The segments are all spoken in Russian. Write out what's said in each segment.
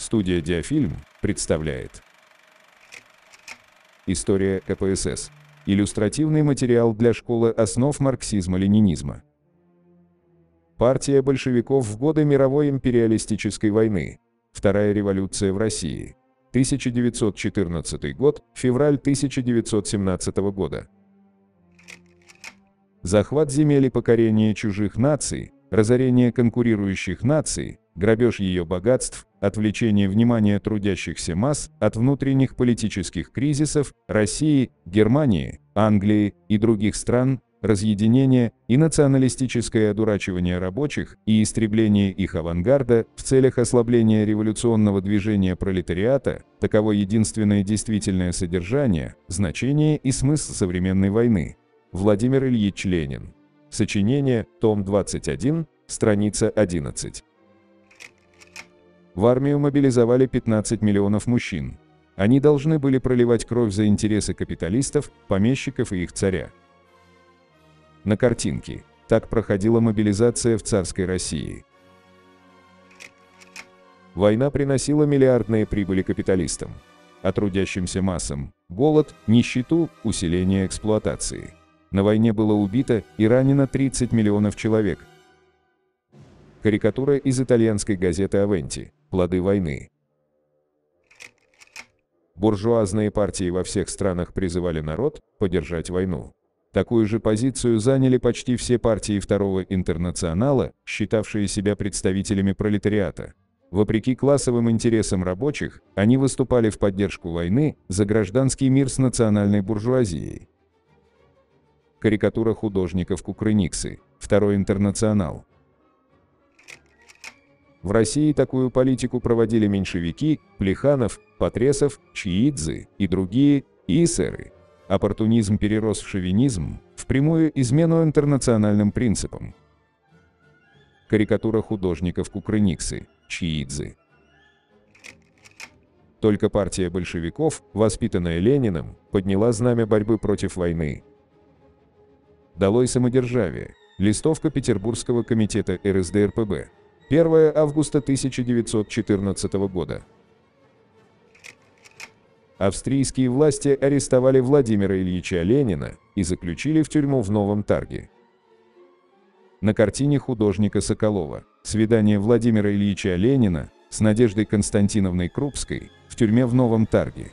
Студия «Диафильм» представляет История КПСС. Иллюстративный материал для школы основ марксизма-ленинизма. Партия большевиков в годы мировой империалистической войны. Вторая революция в России. 1914 год, февраль 1917 года. Захват земель и покорение чужих наций, разорение конкурирующих наций, грабеж ее богатств, отвлечение внимания трудящихся масс от внутренних политических кризисов России, Германии, Англии и других стран, разъединение и националистическое одурачивание рабочих и истребление их авангарда в целях ослабления революционного движения пролетариата – таково единственное действительное содержание, значение и смысл современной войны. Владимир Ильич Ленин. Сочинение, том 21, страница 11. В армию мобилизовали 15 миллионов мужчин. Они должны были проливать кровь за интересы капиталистов, помещиков и их царя. На картинке. Так проходила мобилизация в царской России. Война приносила миллиардные прибыли капиталистам, а трудящимся массам – голод, нищету, усиление эксплуатации. На войне было убито и ранено 30 миллионов человек. Карикатура из итальянской газеты «Авенти». Плоды войны. Буржуазные партии во всех странах призывали народ поддержать войну. Такую же позицию заняли почти все партии Второго интернационала, считавшие себя представителями пролетариата. Вопреки классовым интересам рабочих, они выступали в поддержку войны за гражданский мир с национальной буржуазией. Карикатура художников Кукрыниксы. Второй интернационал. В России такую политику проводили меньшевики, Плеханов, Потресов, Чиидзе и другие эсеры. Оппортунизм перерос в шовинизм, в прямую измену интернациональным принципам. Карикатура художников Кукрыниксы, Чиидзе. Только партия большевиков, воспитанная Лениным, подняла знамя борьбы против войны. Долой самодержавие. Листовка Петербургского комитета РСДРПб. 1 августа 1914 года. Австрийские власти арестовали Владимира Ильича Ленина и заключили в тюрьму в Новом Тарге. На картине художника Соколова «Свидание Владимира Ильича Ленина с Надеждой Константиновной Крупской в тюрьме в Новом Тарге».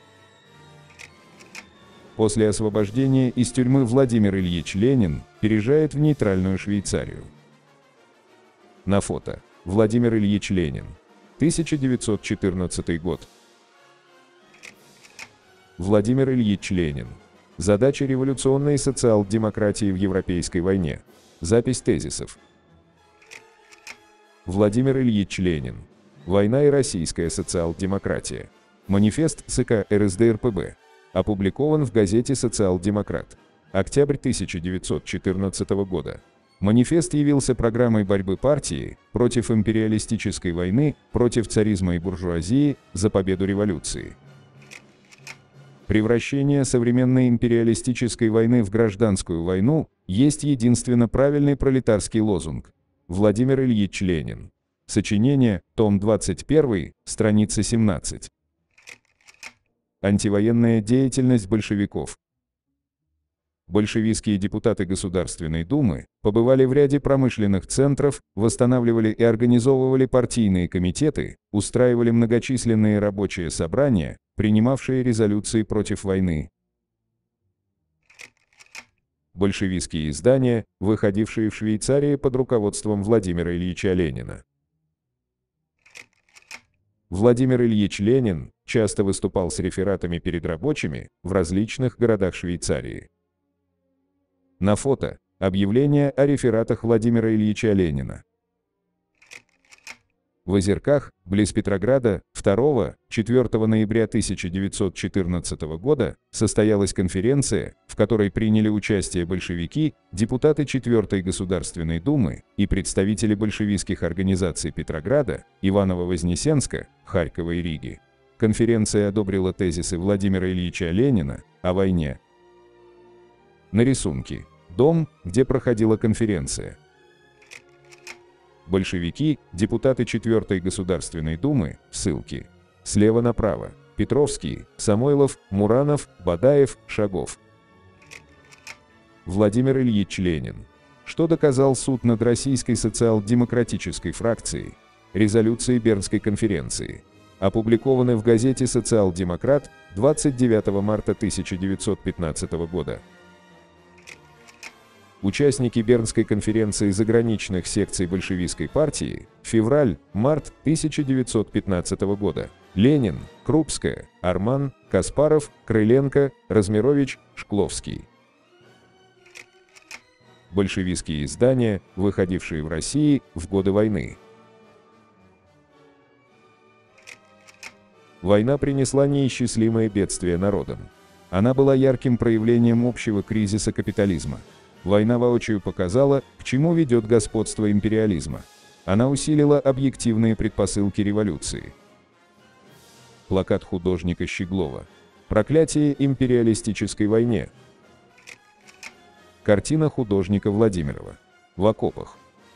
После освобождения из тюрьмы Владимир Ильич Ленин переезжает в нейтральную Швейцарию. На фото. Владимир Ильич Ленин. 1914 год. Владимир Ильич Ленин. Задача революционной социал-демократии в Европейской войне. Запись тезисов. Владимир Ильич Ленин. Война и российская социал-демократия. Манифест ЦК РСДРПб. Опубликован в газете «Социал-демократ». Октябрь 1914 года. Манифест явился программой борьбы партии против империалистической войны, против царизма и буржуазии, за победу революции. Превращение современной империалистической войны в гражданскую войну есть единственно правильный пролетарский лозунг. Владимир Ильич Ленин. Сочинение, том 21, страница 17. Антивоенная деятельность большевиков. Большевистские депутаты Государственной Думы побывали в ряде промышленных центров, восстанавливали и организовывали партийные комитеты, устраивали многочисленные рабочие собрания, принимавшие резолюции против войны. Большевистские издания, выходившие в Швейцарии под руководством Владимира Ильича Ленина. Владимир Ильич Ленин часто выступал с рефератами перед рабочими в различных городах Швейцарии. На фото. Объявление о рефератах Владимира Ильича Ленина. В Озерках, близ Петрограда, 2-4 ноября 1914 года состоялась конференция, в которой приняли участие большевики, депутаты 4-й Государственной Думы и представители большевистских организаций Петрограда, Иваново-Вознесенска, Харькова и Риги. Конференция одобрила тезисы Владимира Ильича Ленина о войне. На рисунке. Дом, где проходила конференция. Большевики, депутаты 4-й Государственной Думы, ссылки. Слева направо. Петровский, Самойлов, Муранов, Бадаев, Шагов. Владимир Ильич Ленин. Что доказал суд над Российской социал-демократической фракцией? Резолюции Бернской конференции. Опубликованы в газете «Социал-демократ» 29 марта 1915 года. Участники Бернской конференции заграничных секций большевистской партии, февраль-март 1915 года. Ленин, Крупская, Арман, Каспаров, Крыленко, Размирович, Шкловский. Большевистские издания, выходившие в России в годы войны. Война принесла неисчислимое бедствие народам. Она была ярким проявлением общего кризиса капитализма. Война воочию показала, к чему ведет господство империализма. Она усилила объективные предпосылки революции. Плакат художника Щеглова. Проклятие империалистической войне. Картина художника Владимирова. В окопах.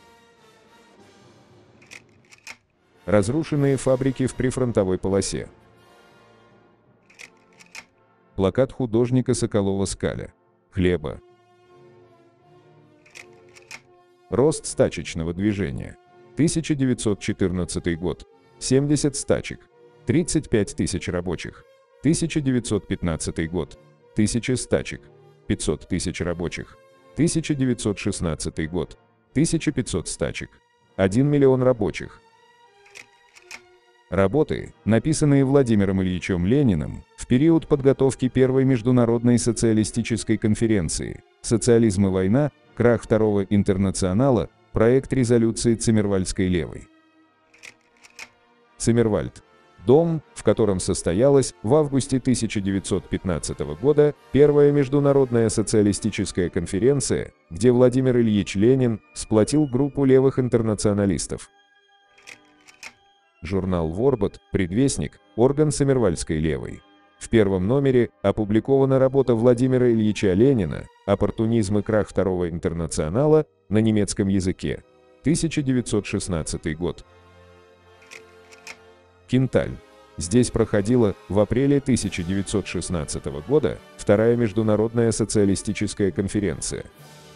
Разрушенные фабрики в прифронтовой полосе. Плакат художника Соколова Скаля. Хлеба. Рост стачечного движения. 1914 год. 70 стачек. 35 тысяч рабочих. 1915 год. 1000 стачек. 500 тысяч рабочих. 1916 год. 1500 стачек. 1 миллион рабочих. Работы, написанные Владимиром Ильичем Лениным в период подготовки Первой международной социалистической конференции «Социализм и война. Крах Второго интернационала», проект резолюции Циммервальдской левой. Циммервальд. Дом, в котором состоялась в августе 1915 года Первая международная социалистическая конференция, где Владимир Ильич Ленин сплотил группу левых интернационалистов. Журнал «Ворбот», предвестник, орган Циммервальдской левой. В первом номере опубликована работа Владимира Ильича Ленина «Оппортунизм и крах Второго интернационала» на немецком языке. 1916 год. Кинталь. Здесь проходила в апреле 1916 года Вторая международная социалистическая конференция.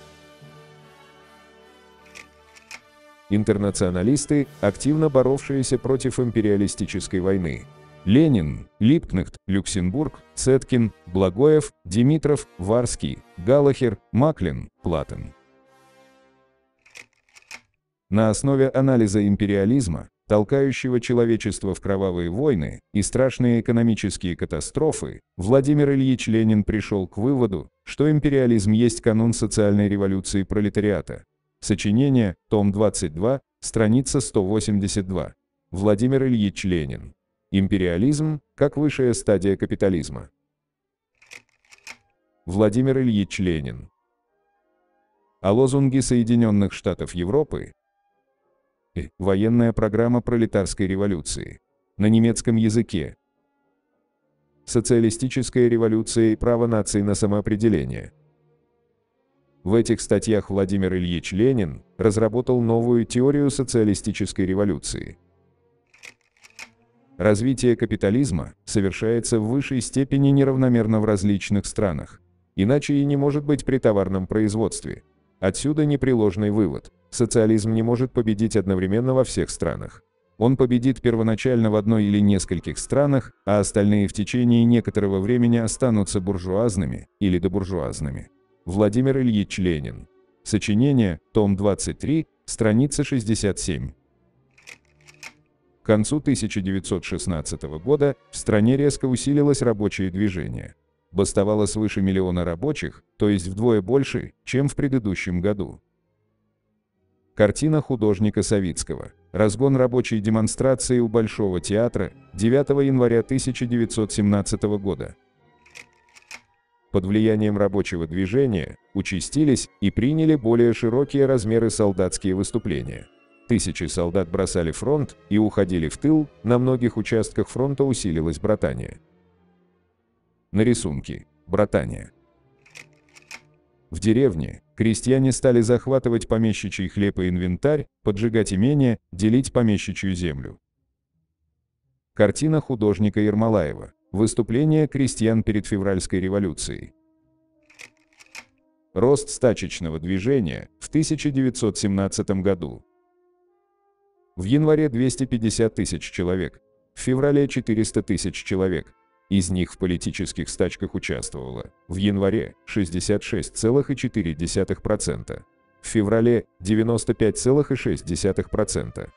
Интернационалисты, активно боровшиеся против империалистической войны. Ленин, Липкнехт, Люксембург, Цеткин, Благоев, Димитров, Варский, Галлахер, Маклин, Платон. На основе анализа империализма, толкающего человечество в кровавые войны и страшные экономические катастрофы, Владимир Ильич Ленин пришел к выводу, что империализм есть канун социальной революции пролетариата. Сочинение, том 22, страница 182. Владимир Ильич Ленин. Империализм, как высшая стадия капитализма. Владимир Ильич Ленин. А лозунги Соединенных Штатов Европы. Военная программа пролетарской революции. На немецком языке. Социалистическая революция и право наций на самоопределение. В этих статьях Владимир Ильич Ленин разработал новую теорию социалистической революции. Развитие капитализма совершается в высшей степени неравномерно в различных странах. Иначе и не может быть при товарном производстве. Отсюда непреложный вывод. Социализм не может победить одновременно во всех странах. Он победит первоначально в одной или нескольких странах, а остальные в течение некоторого времени останутся буржуазными или добуржуазными. Владимир Ильич Ленин. Сочинение, том 23, страница 67. К концу 1916 года в стране резко усилилось рабочее движение. Бастовало свыше миллиона рабочих, то есть вдвое больше, чем в предыдущем году. Картина художника Савицкого. Разгон рабочей демонстрации у Большого театра 9 января 1917 года. Под влиянием рабочего движения участились и приняли более широкие размеры солдатские выступления. Тысячи солдат бросали фронт и уходили в тыл, на многих участках фронта усилилось братание. На рисунке. Братание. В деревне, Крестьяне стали захватывать помещичий хлеб и инвентарь, поджигать имения, делить помещичью землю. Картина художника Ермолаева. Выступление крестьян перед февральской революцией. Рост стачечного движения в 1917 году. В январе 250 тысяч человек, в феврале 400 тысяч человек. Из них в политических стачках участвовало в январе 66,4%, в феврале 95,6%.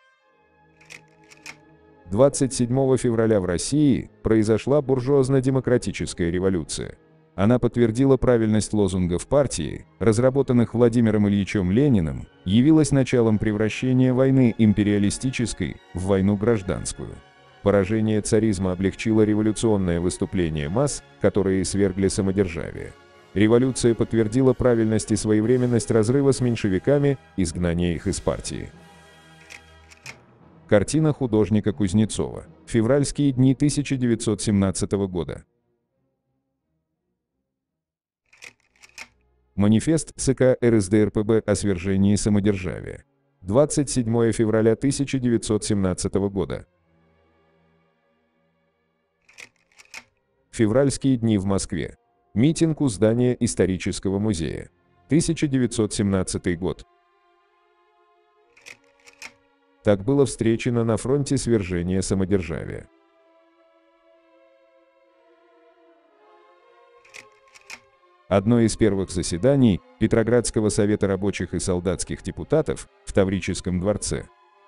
27 февраля в России произошла буржуазно-демократическая революция. Она подтвердила правильность лозунгов партии, разработанных Владимиром Ильичем Лениным, явилась началом превращения войны империалистической в войну гражданскую. Поражение царизма облегчило революционное выступление масс, которые свергли самодержавие. Революция подтвердила правильность и своевременность разрыва с меньшевиками, изгнания их из партии. Картина художника Кузнецова. Февральские дни 1917 года. Манифест ЦК РСДРПб о свержении самодержавия. 27 февраля 1917 года. Февральские дни в Москве. Митинг у здания исторического музея. 1917 год. Так было встречено на фронте свержения самодержавия. Одно из первых заседаний Петроградского совета рабочих и солдатских депутатов в Таврическом дворце.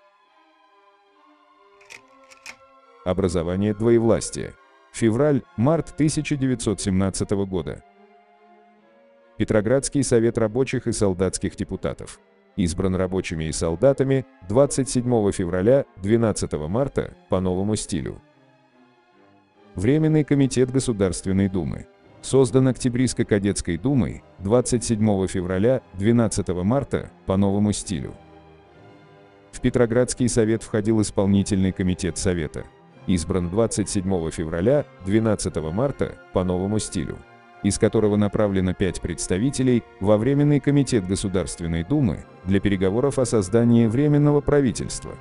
Образование двоевластия. Февраль-март 1917 года. Петроградский совет рабочих и солдатских депутатов. Избран рабочими и солдатами 27 февраля, 12 марта по новому стилю. Временный комитет Государственной Думы. Создан Октябристско-кадетской думой 27 февраля, 12 марта по новому стилю. В Петроградский совет входил исполнительный комитет Совета. Избран 27 февраля, 12 марта по новому стилю, из которого направлено 5 представителей во Временный комитет Государственной Думы для переговоров о создании Временного правительства.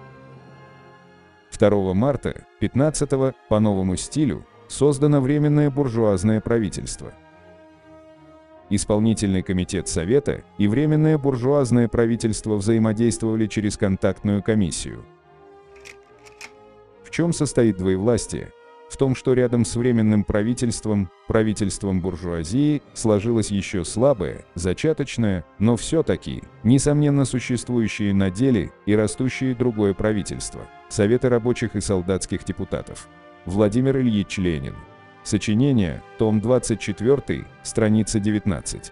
2 марта, 15 по новому стилю создано Временное буржуазное правительство. Исполнительный комитет Совета и Временное буржуазное правительство взаимодействовали через контактную комиссию. В чем состоит двоевластие? В том, что рядом с Временным правительством, правительством буржуазии, сложилось еще слабое, зачаточное, но все-таки, несомненно существующее на деле и растущее другое правительство – Советы рабочих и солдатских депутатов. Владимир Ильич Ленин. Сочинение, том 24, страница 19.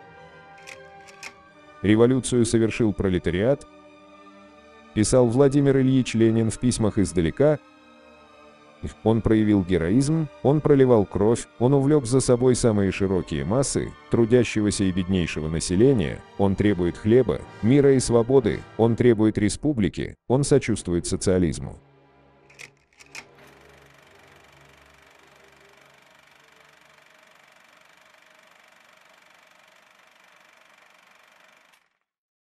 Революцию совершил пролетариат, писал Владимир Ильич Ленин в письмах издалека. Он проявил героизм, он проливал кровь, он увлек за собой самые широкие массы трудящегося и беднейшего населения, он требует хлеба, мира и свободы, он требует республики, он сочувствует социализму.